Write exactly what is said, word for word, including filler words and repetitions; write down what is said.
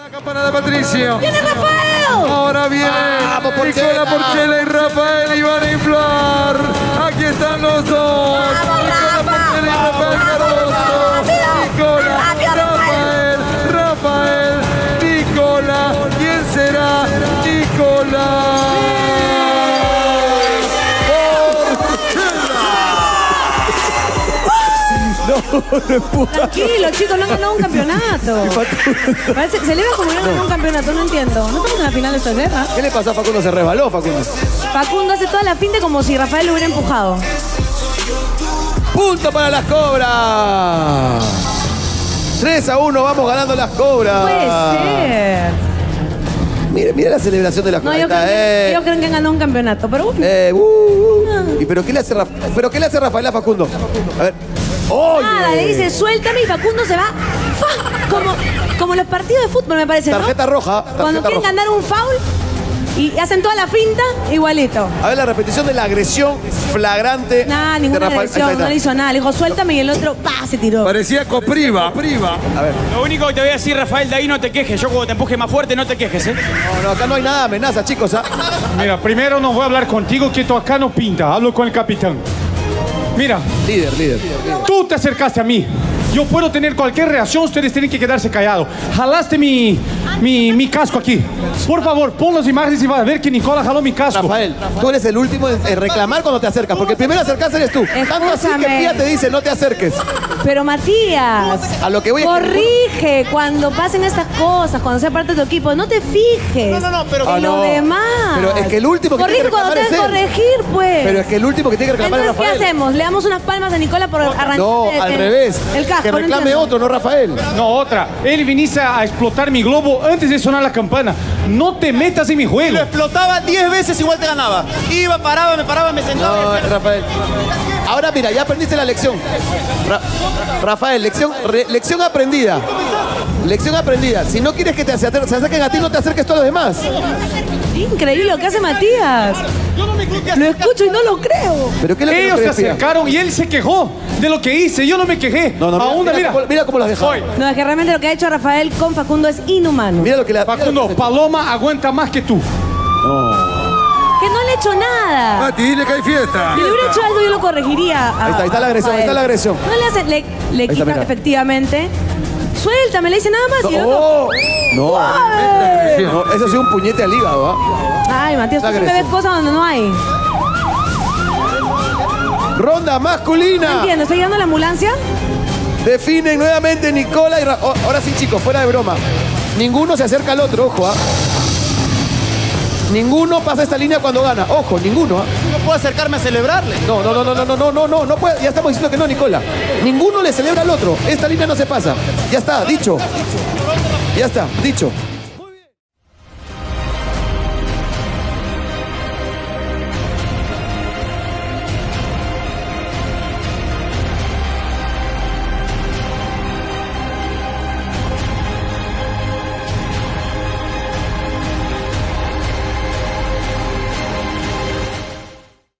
La campana de Patricio. ¡Viene Rafael! Ahora viene Vamos, Porchela. Nicola Porchela y Rafael y van a inflar. Aquí están los dos. Nicola Porchela y Rafael Cardoso. Nicola, Rafael, Rafael, Nicola. ¿Quién será? Nicola. Tranquilo, chicos, no han ganado un campeonato. Parece que se le ve como que no han ganado un campeonato, no entiendo. No estamos en la final de esta guerra. ¿Qué le pasó a Facundo? Se resbaló, Facundo. Facundo hace toda la finta como si Rafael lo hubiera empujado. Punto para las Cobras. tres a uno, vamos ganando las Cobras. Puede ser. Mira, mira la celebración de las No, Cobras. ellos creen, que, eh. ellos creen que han ganado un campeonato, pero bueno. Eh, uh, uh. ¿Y pero qué le hace Raf- ¿Pero qué le hace Rafael a Facundo? A ver. ¡Oye! Nada, le dice, suéltame y Facundo se va. ¡Fa! Como, como los partidos de fútbol, me parece, ¿no? Tarjeta roja. Tarjeta Cuando quieren roja. ganar un foul y hacen toda la finta, igualito. A ver la repetición de la agresión flagrante. Nada, de ninguna Rafael. agresión, Ahí está, no ahí le está. hizo nada. Le dijo, suéltame y el otro, pa, se tiró. Parecía Copriva. Priva. A ver. Lo único que te voy a decir, Rafael, de ahí no te quejes. Yo cuando te empuje más fuerte, no te quejes, ¿eh? No, no, acá no hay nada de amenaza, chicos. ¿Ah? Mira, primero no voy a hablar contigo, que esto acá no pinta. Hablo con el capitán. Mira, Líder, líder. tú te acercaste a mí. Yo puedo tener cualquier reacción, ustedes tienen que quedarse callados. Jalaste mi, mi, mi casco aquí. Por favor, pon las imágenes y vas a ver que Nicola jaló mi casco. Rafael, tú eres el último en en reclamar cuando te acercas, porque el primero acercarse eres tú. Tanto así que Escúchame. Pía te dice, no te acerques. Pero Matías, A lo que voy es que- corrige cuando pasen estas cosas, cuando sea parte de tu equipo. No te fijes. No, no, no, pero- en Ah, lo no. demás. Pero es que el último que corrige tiene que cuando reclamar tengas que es él. corregir, pues. Pero es que el último que tiene que reclamar es Entonces, ¿qué Rafael. hacemos? ¿Le damos unas palmas a Nicola por arrancar No, el, al el- revés. el casco? Que no reclame entiendo. otro, no Rafael. No, otra. Él viniste a explotar mi globo antes de sonar la campana. No te metas en mi juego. Lo explotaba diez veces, igual te ganaba. Iba, paraba, me paraba, me sentaba. No, Rafael. Ahora mira, ya aprendiste la lección. Ra- Rafael, lección, re- lección aprendida. Lección aprendida. Si no quieres que te acer- se acerquen a ti, no te acerques a todos los demás. Increíble lo que hace Matías. Lo escucho y no lo creo. ¿Pero qué es lo que no Ellos se crees, Pía? acercaron y él se quejó de lo que hice. Yo no me quejé. No, no, mira, Aún, mira, mira. cómo, mira cómo lo has dejado. Hoy. No, es que realmente lo que ha hecho Rafael con Facundo es inhumano. Mira lo que la. mira lo Facundo, que- Paloma aguanta más que tú. Que no le he hecho nada. Mati, dile que hay fiesta. Si le hubiera hecho algo, yo lo corregiría. a- Ahí está, ahí está la agresión, ahí Rafael. está la agresión. No le hace, le, le está, quita mira. efectivamente. Suéltame, le dice nada más. y el otro- Oh, no, ¡Ay! no, eso ha sido un puñete al hígado, ¿ah? Ay, Matías, tú La siempre ves agresión. cosas donde no hay. Ronda No masculina. entiendo, ¿está llegando la ambulancia? Definen nuevamente Nicola y Ra- oh, ahora sí, chicos, fuera de broma. Ninguno se acerca al otro, ojo, ¿ah? Ninguno pasa esta línea cuando gana. Ojo, ninguno, ¿ah? No puedo acercarme a celebrarle. No, no, no, no, no, no, no, no, no, no puede. Ya estamos diciendo que no, Nicola. Ninguno le celebra al otro. Esta línea no se pasa. Ya está, dicho. Ya está, dicho.